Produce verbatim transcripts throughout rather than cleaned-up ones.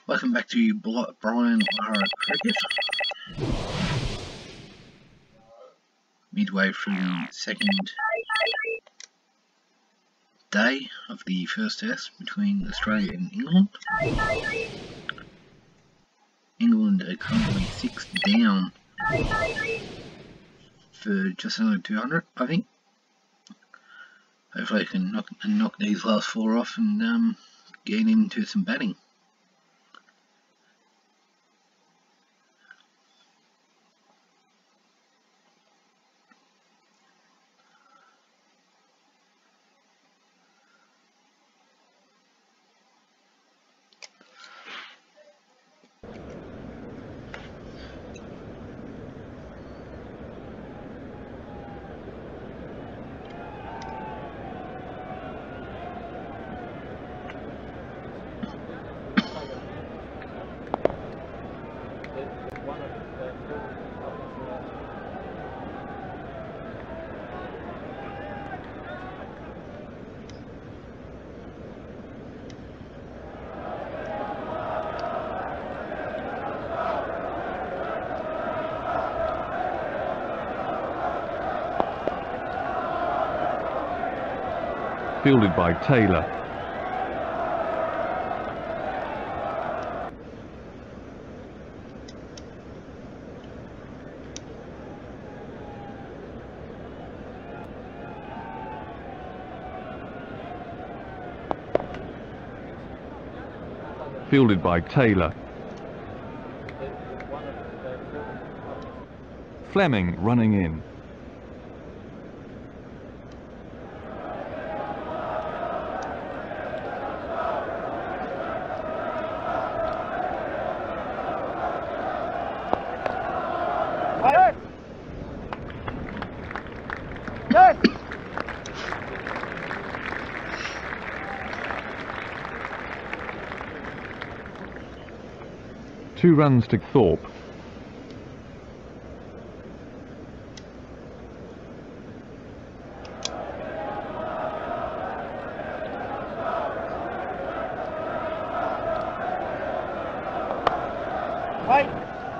Welcome back to Brian Lara Cricket. Midway through the second day of the first test between Australia and England. England are currently six down for just under two hundred, I think. Hopefully I can knock, knock these last four off and um, get into some batting. Fielded by Taylor. Fielded by Taylor. Fleming running in. Two runs to Thorpe. Right.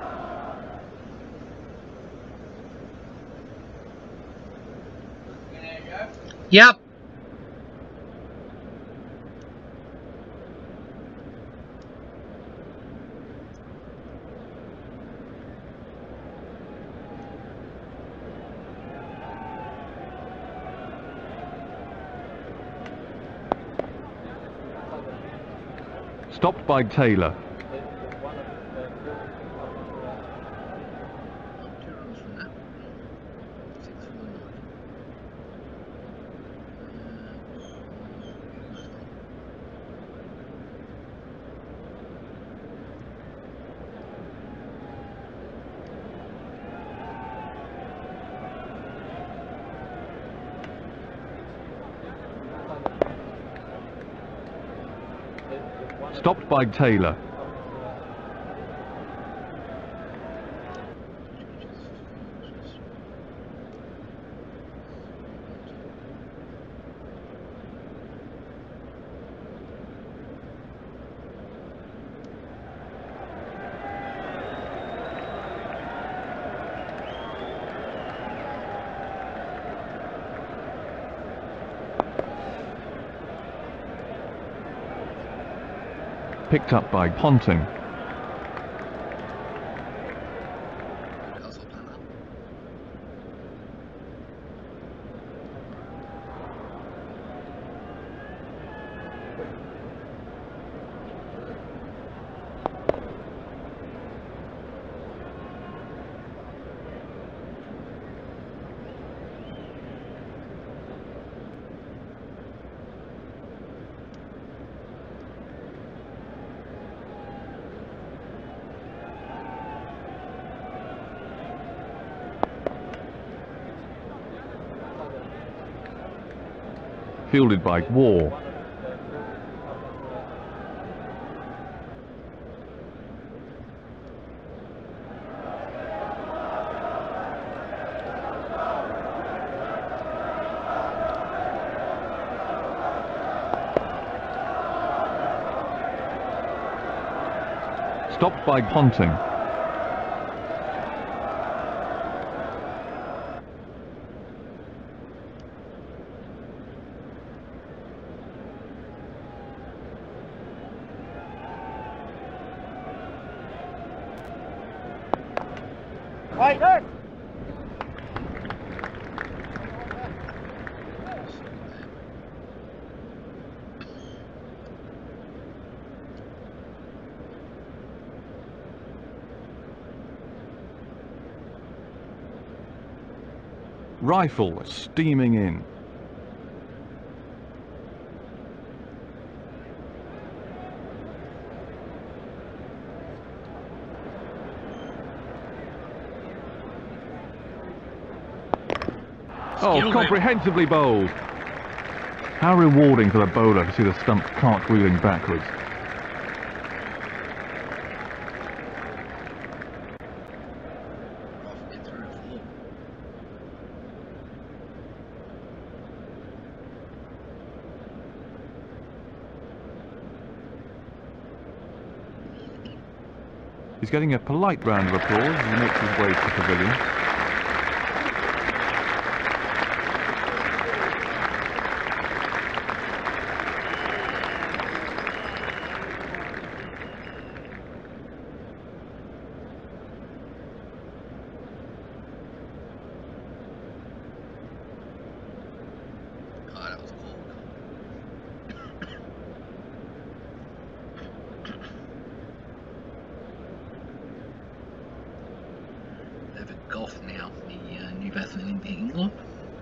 Yep. Stopped by Taylor. Stopped by Taylor. Picked up by Ponting. Fielded by War. Stopped by Ponting. Right there. Rifle steaming in. Oh, Skill comprehensively bowled. How rewarding for the bowler to see the stump cartwheeling backwards. Get through the floor. He's getting a polite round of applause as he makes his way to the pavilion. God, that was cold. Over golf now, the uh, new batsman in England.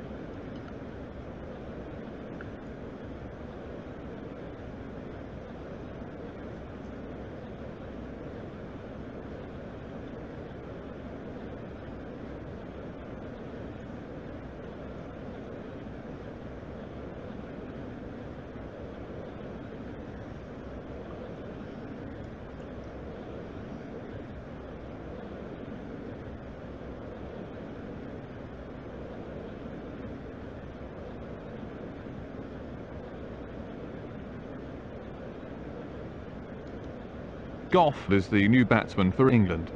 Goff is the new batsman for England.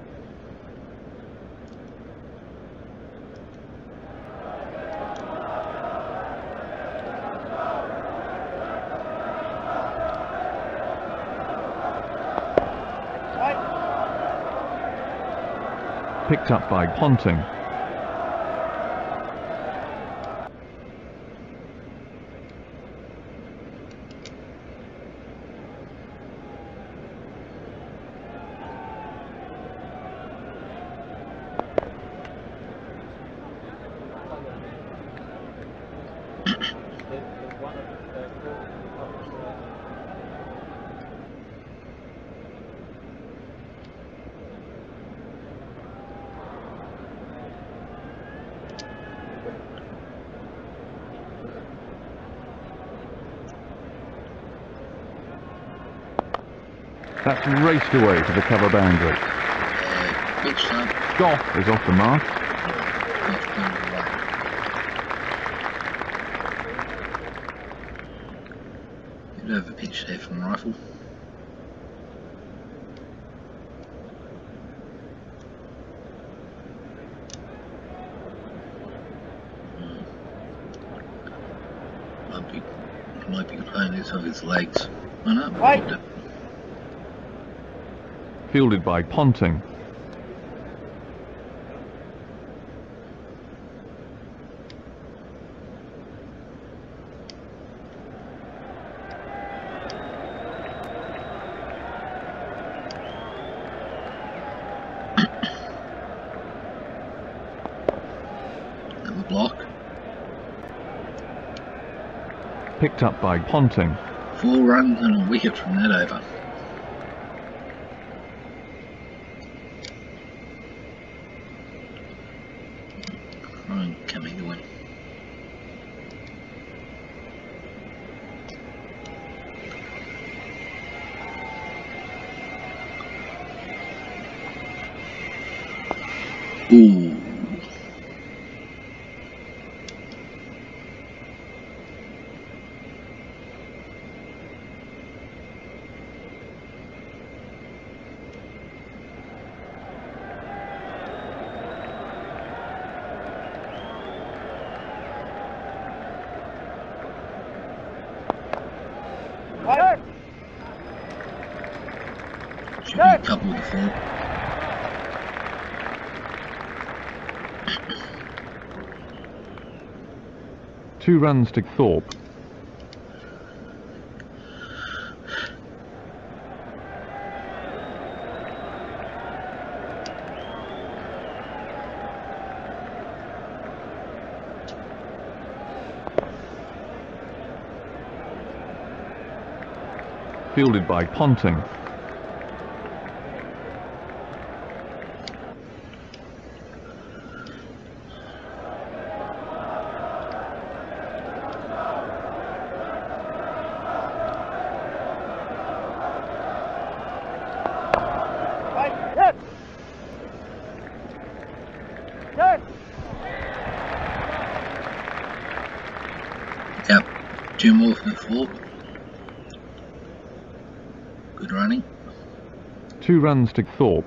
Picked up by Ponting. That's raced away to the cover boundary. Uh, big sub. Goff is off the mark. Golf going away. Bit over pitch there from Rifle. Hmm. Might be, might be playing this off his legs. I know. Right. Fielded by Ponting. Another block. Picked up by Ponting. Four runs and a wicket from that over. Ryan coming to win. Ooh. Right. Should be a couple of the four. Two runs to Thorpe. Fielded by Ponting. Right. Yes. Yes. Yep, two more for the four. Good running. Two runs to Thorpe.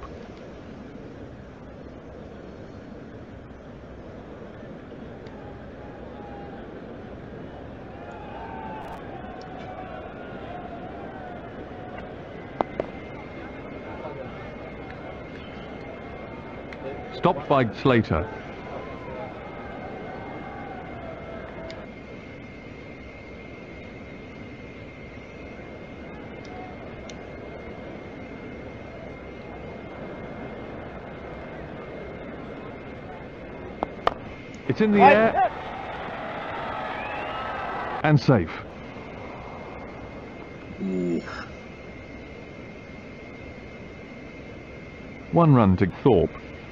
Stopped by Slater. It's in the Right. air Yes. and safe. Ooh. One run to Thorpe.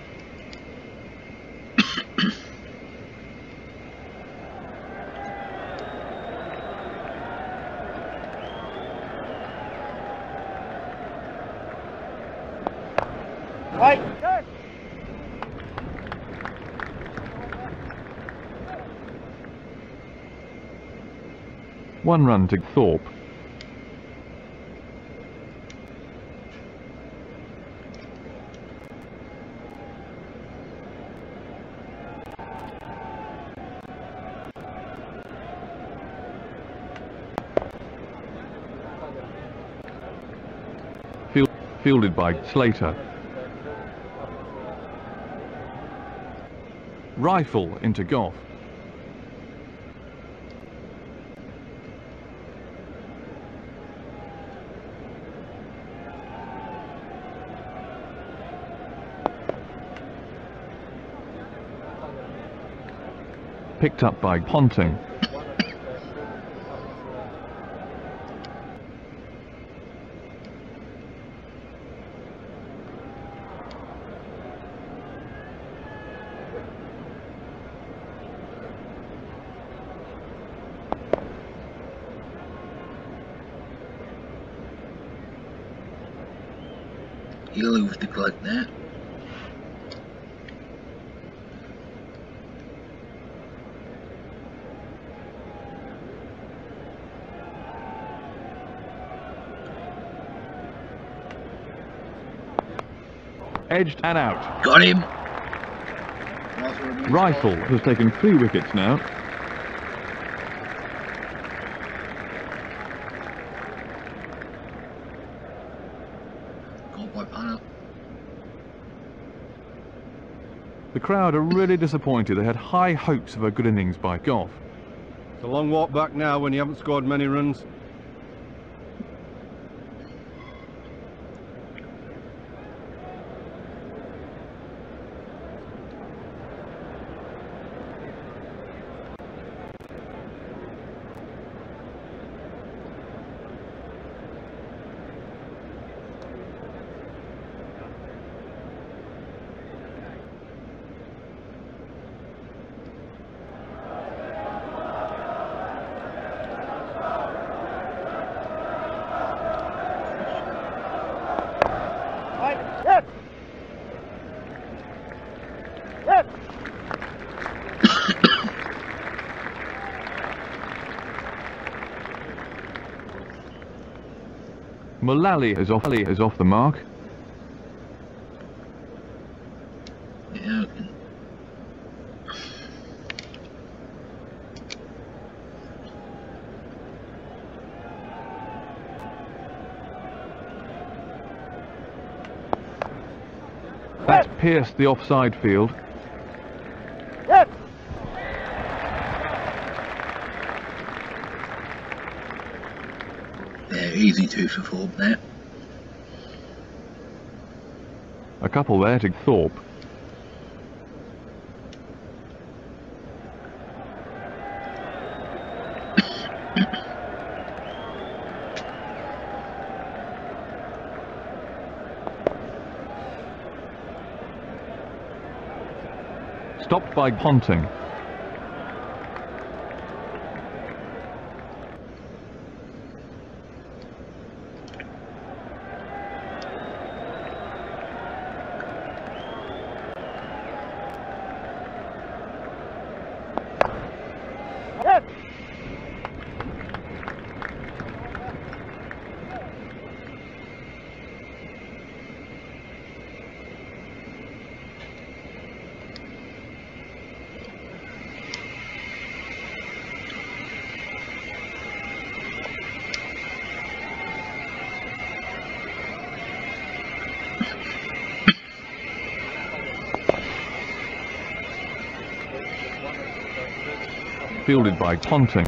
Right. Yes. One run to Thorpe. Field, fielded by Slater. Rifle into Goff. Picked up by Ponting. Yellow with the glove there. Edged and out. Got him! Rifle has taken three wickets now. Got by Punter. The crowd are really disappointed. They had high hopes of a good innings by Goff. It's a long walk back now when you haven't scored many runs. Right. Yes. Yes. Mullally is off, is off the mark. Yeah. pierced the offside field. Hit! Yeah, easy two for Thorpe there. A couple there to Thorpe. Stopped by Ponting. Hit! Fielded by Ponting.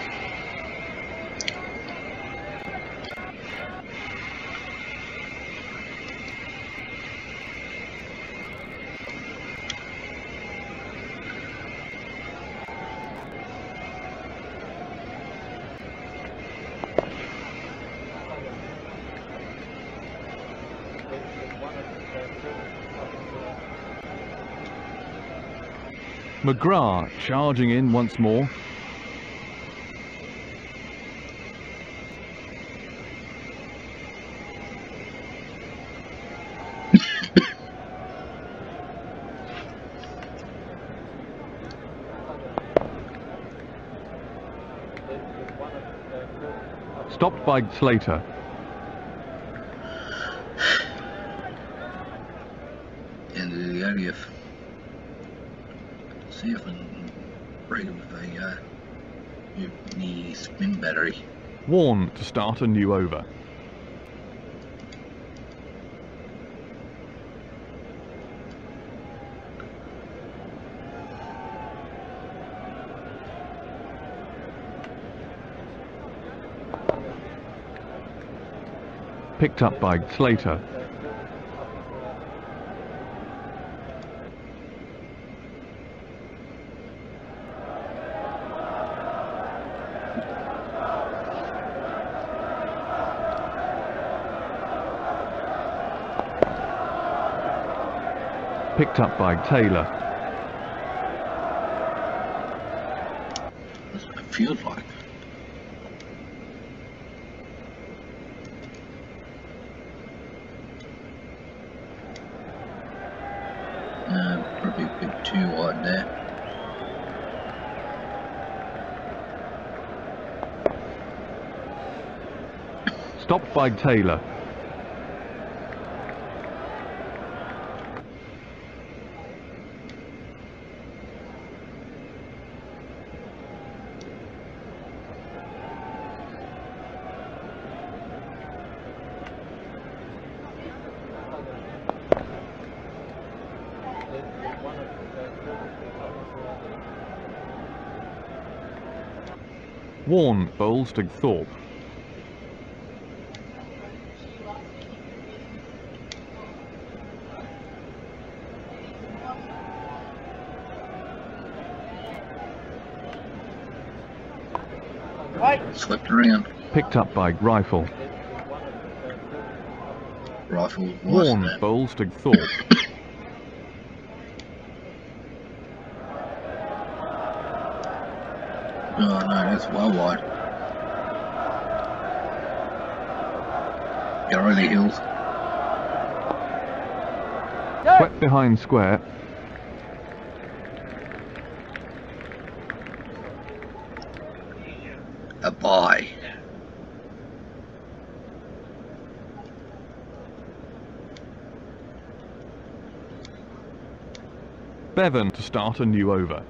McGrath charging in once more. Stopped by Slater. End of the area. See if I can break it with a uh, new spin battery. Warn to start a new over. Picked up by Slater. Picked up by Taylor. That's what it feels like. Uh, probably a bit too wide there. Stopped by Taylor. Warn bowls to Thorpe. Right! Swept around. Picked up by Rifle. Rifle was Warn there. bowls to Thorpe. Oh no, that's well wide. Get over the hills. Swept behind square. A bye. Bevan to start a new over.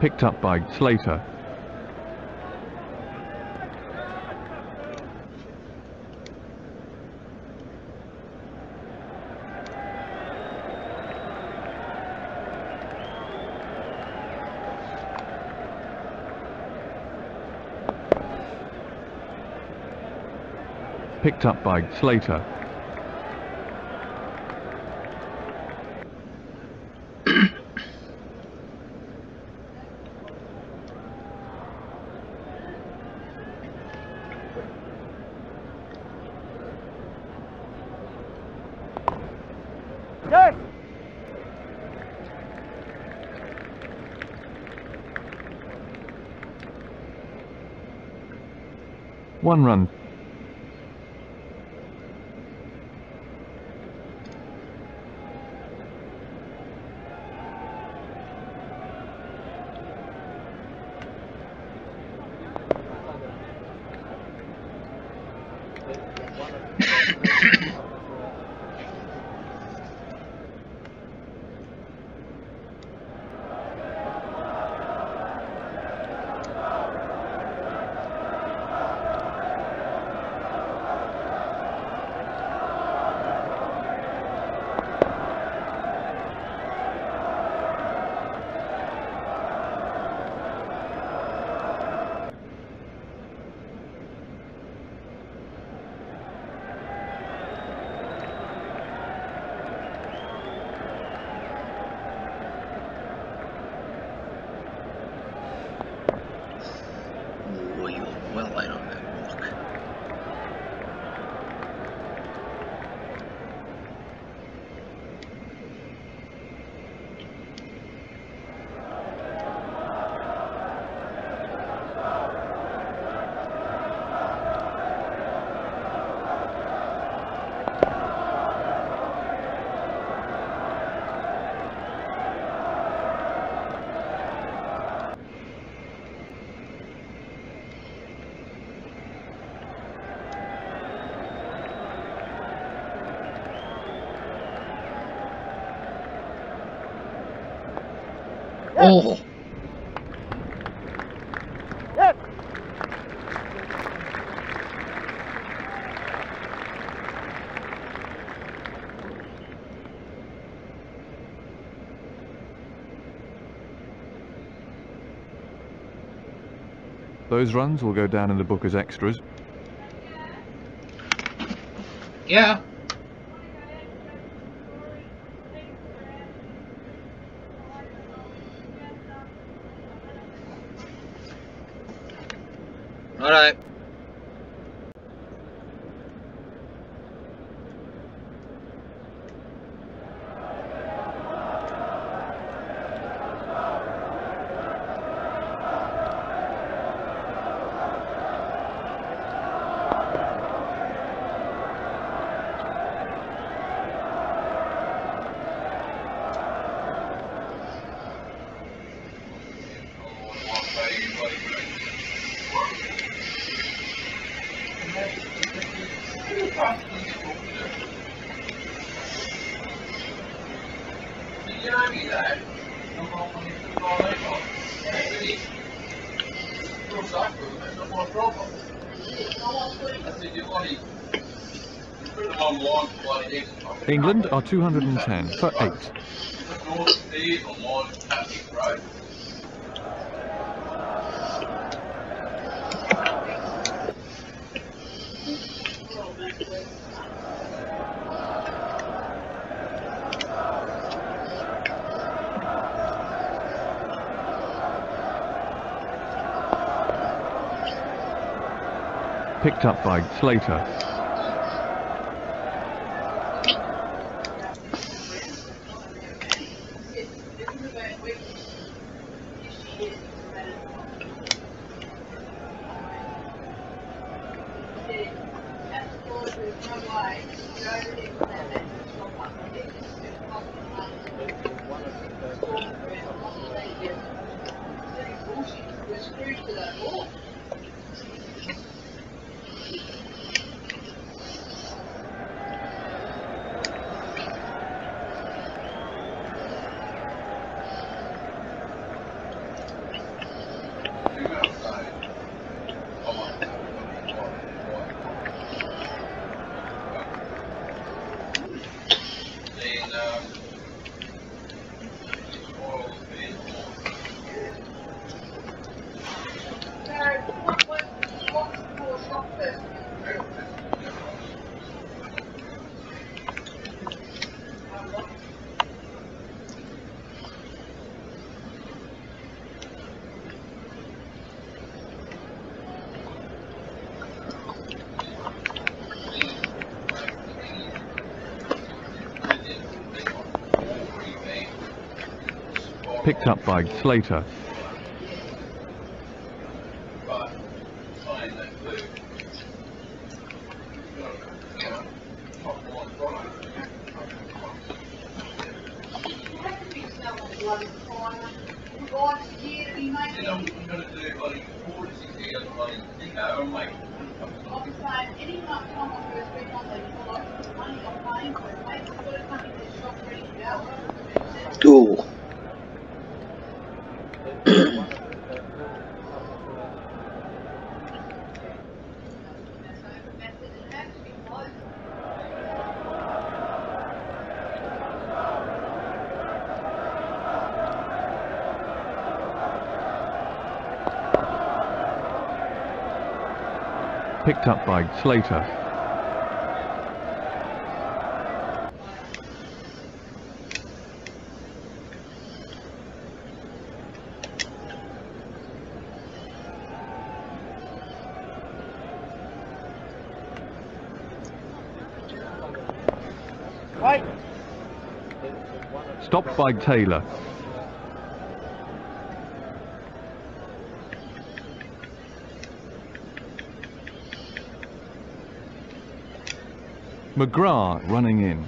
Picked up by Slater. Picked up by Slater. Yes. One run. Oh, you're well out on that walk. Oh! Yes. Those runs will go down in the book as extras. Yeah. Alright. England are two hundred and ten for eight. Picked up by Slater. Picked up by Slater. Cool. Picked up by Slater. Right. Stopped by Taylor. McGrath running in.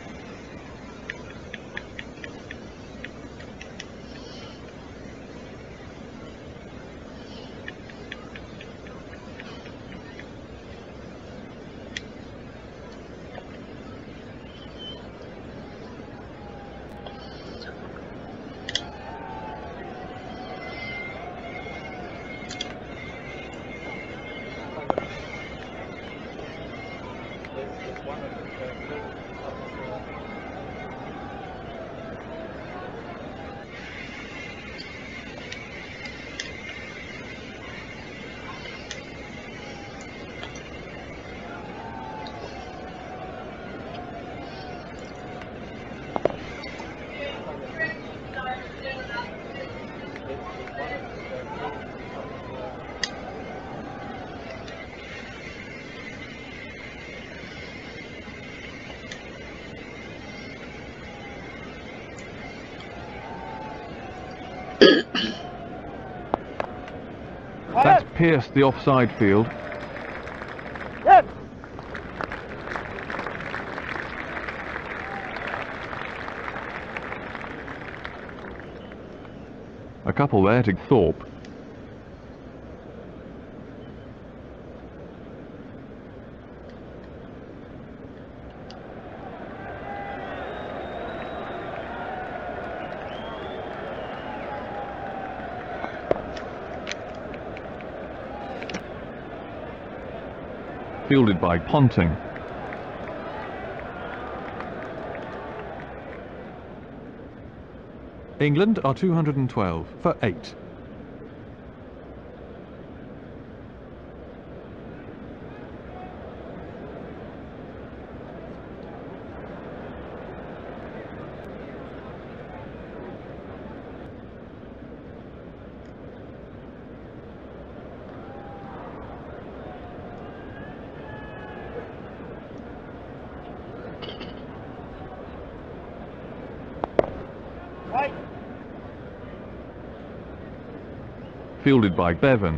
That's pierced the offside field. Yes. A couple there to Thorpe. Fielded by Ponting. England are two hundred and twelve for eight. Right. Fielded by Bevan.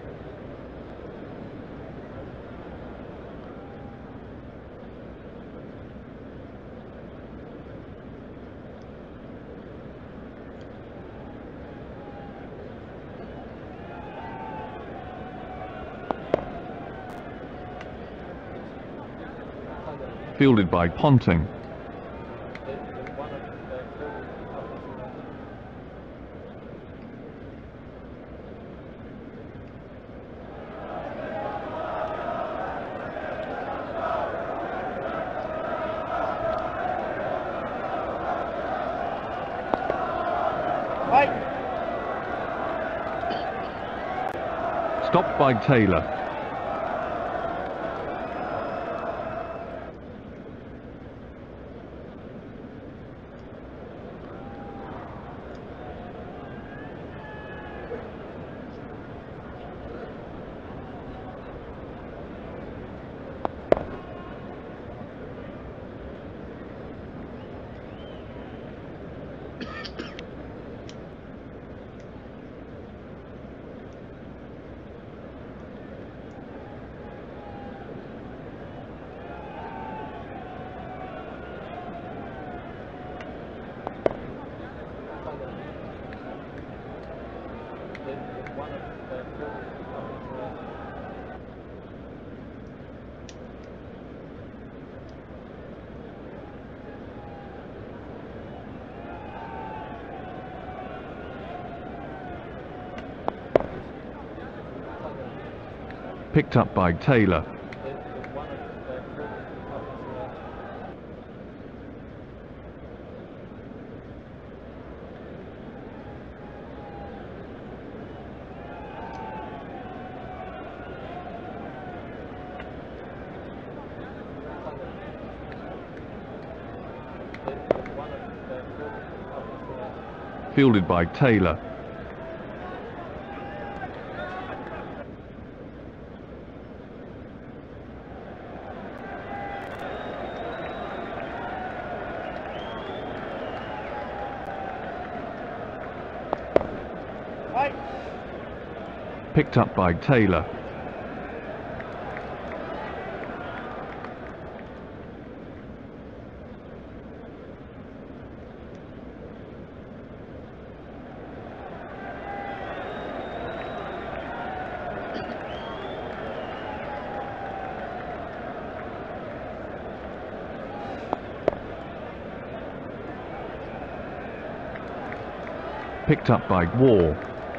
Fielded by Ponting. Right. Stopped by Taylor. Picked up by Taylor. Fielded by Taylor. Right. Picked up by Taylor. Picked up by Wall.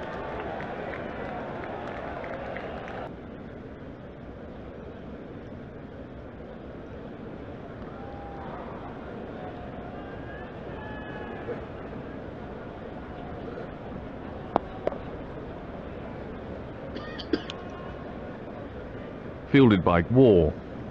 Fielded by Wall.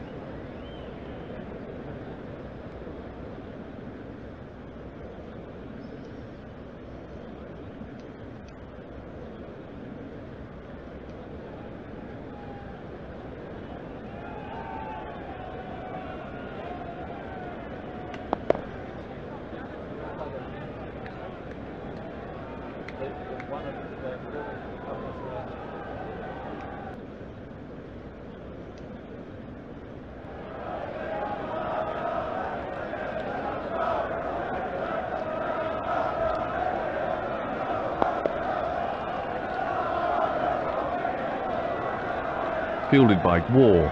Fielded by Wall.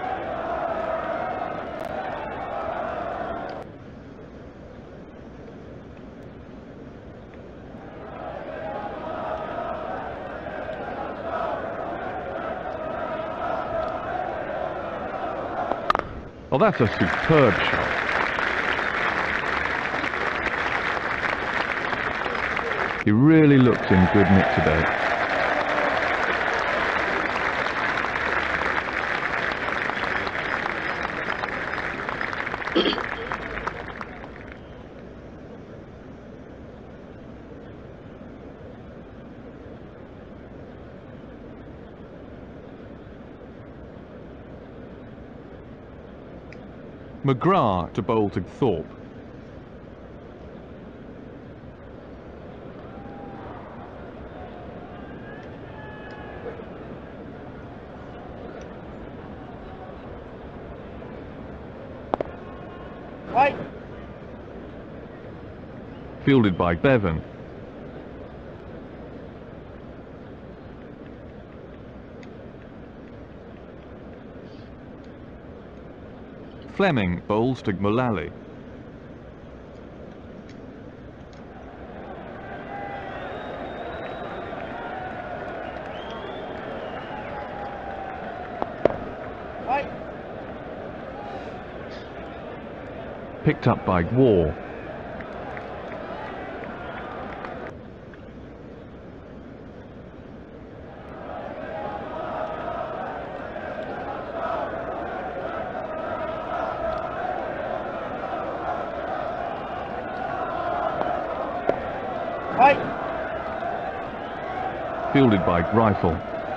Well, that's a superb shot. He really looked in good nick today. McGrath to bowl to Thorpe. Right. Fielded by Bevan. Fleming bowls to Mullally. Right. Picked up by War. Right. Fielded by Rifle.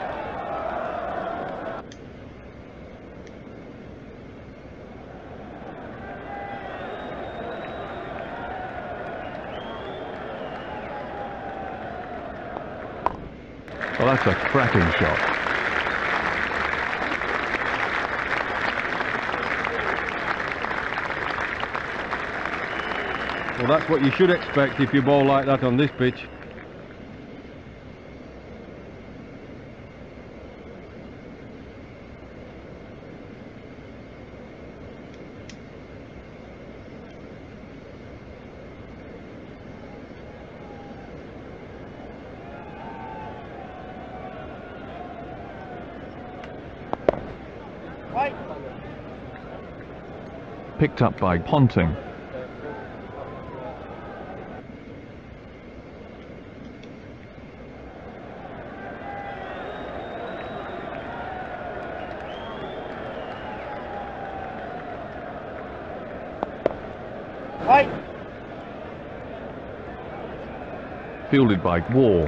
Well, that's a cracking shot. Well, that's what you should expect if you bowl like that on this pitch. Right. Picked up by Ponting. Right. Fielded by War.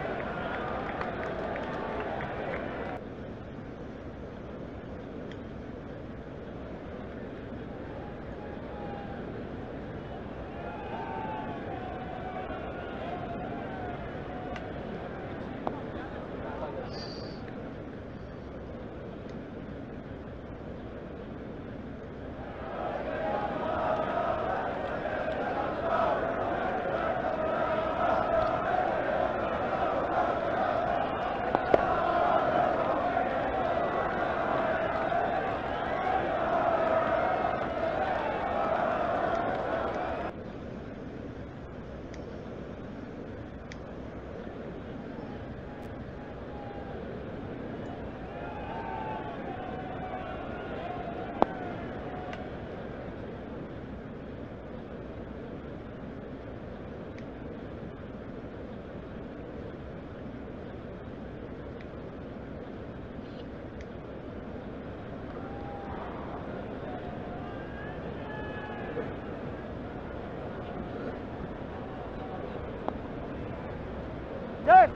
Yes.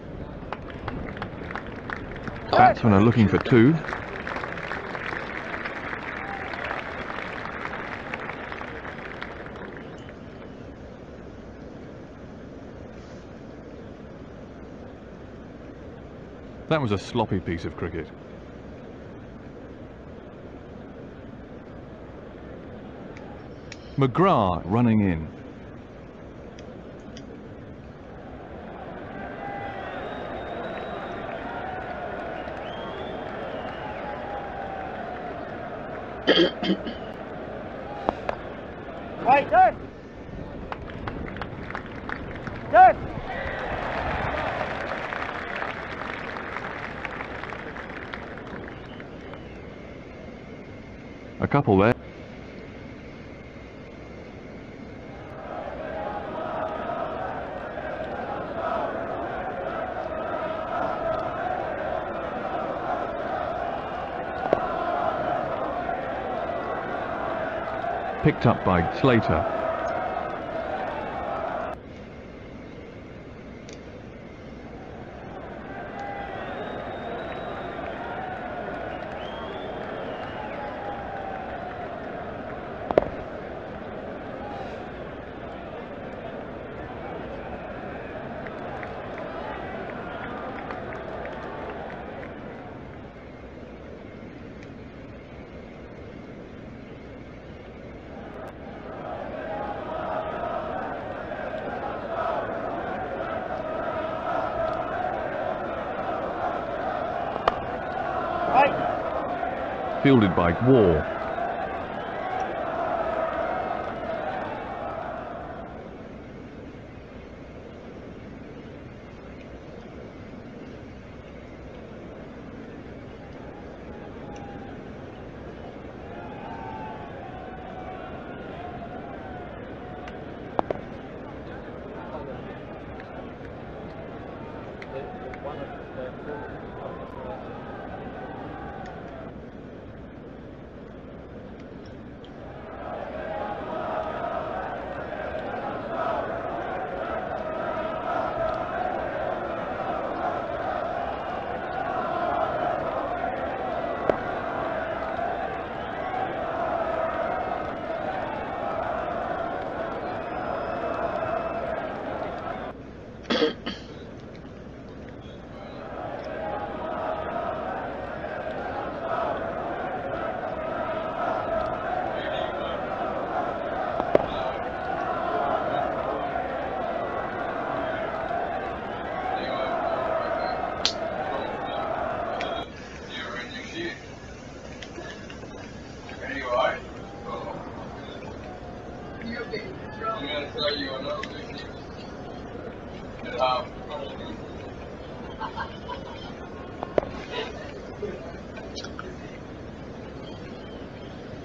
Batsmen are looking for two. That was a sloppy piece of cricket. McGrath running in. Right. Yes. Yes. A couple there. Picked up by Slater. Right. Fielded by War.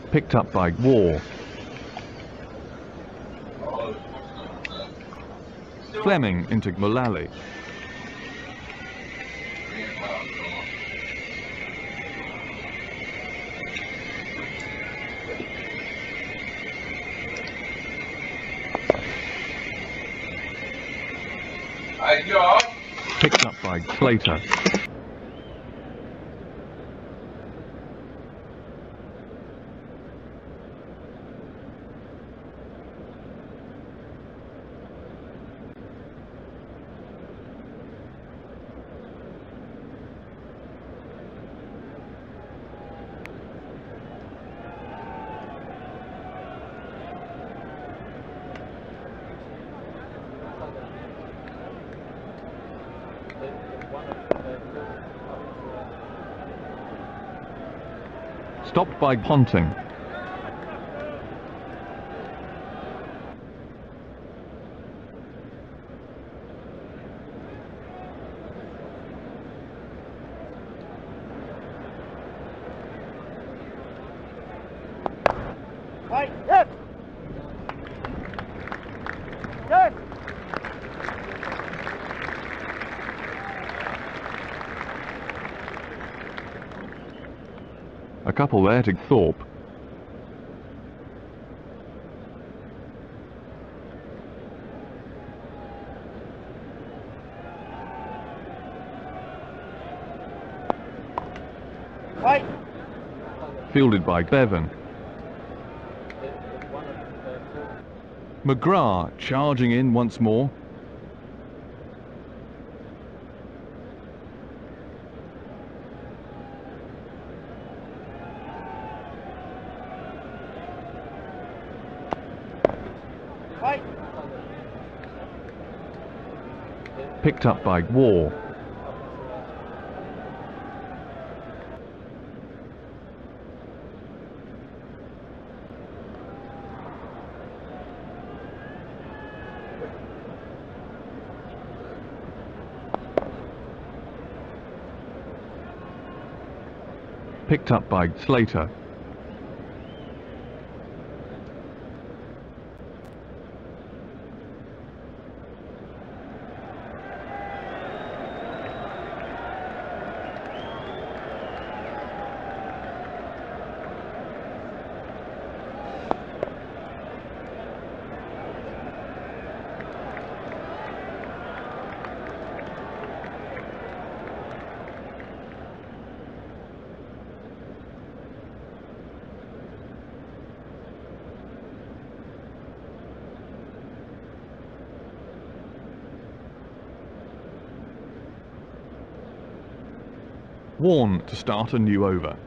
Picked up by War. Fleming into Mullally. Picked up by Slater. Stopped by Ponting. Right, yes. Yes. A couple there to Thorpe. Right. Fielded by Bevan. McGrath charging in once more. Right. Picked up by War. Picked up by Slater. Warn to start a new over.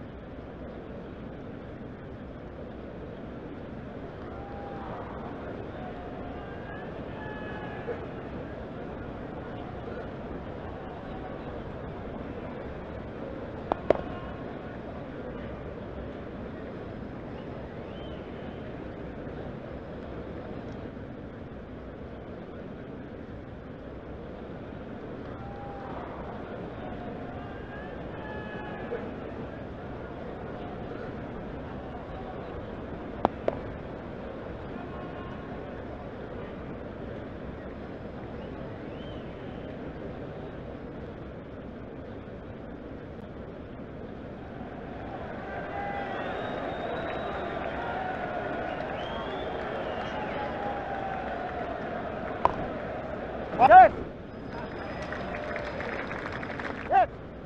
Yes. Yes.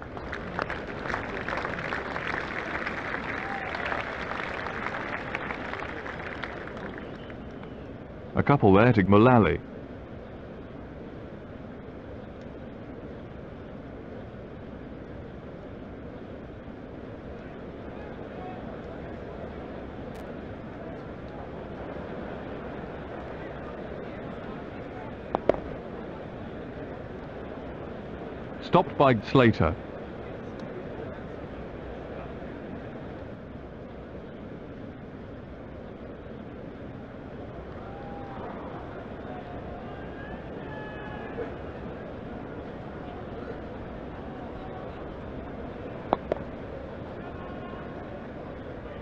A couple there to Mullally. Stopped by Slater.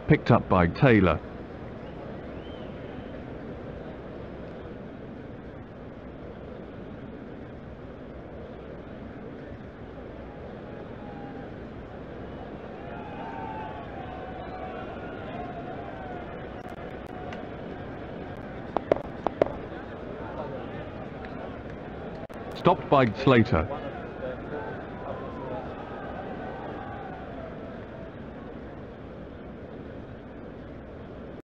Picked up by Taylor. Stopped by Slater.